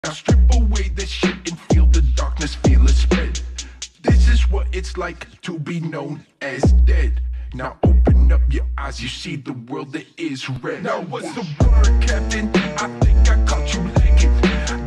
Now strip away the shit and feel the darkness, feel it spread. This is what it's like to be known as dead. Now open up your eyes, you see the world that is red. Now what's the word, Captain? I think I